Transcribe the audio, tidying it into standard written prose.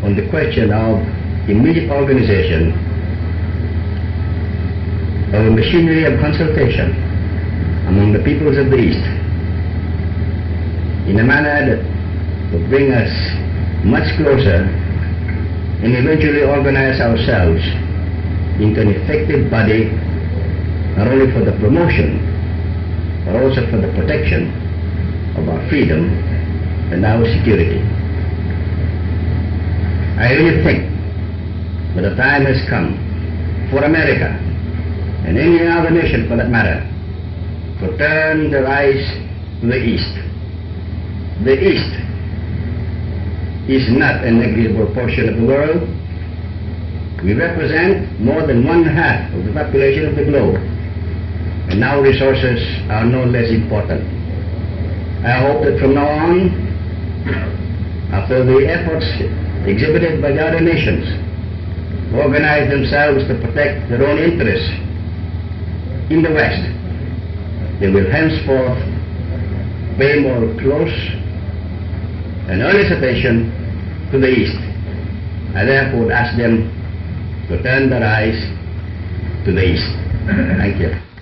on the question of immediate organization of a machinery of consultation among the peoples of the East in a manner that will bring us much closer and eventually organize ourselves into an effective body, not only for the promotion but also for the protection of our freedom and our security. I really think that the time has come for America, and any other nation for that matter, to turn their eyes to the East. The East is not a negligible portion of the world. We represent more than 1/2 of the population of the globe, and our resources are no less important. I hope that from now on, after the efforts exhibited by the other nations to organize themselves to protect their own interests in the West, they will henceforth pay more close and earnest attention to the East. I therefore ask them to turn their eyes to the East. Thank you.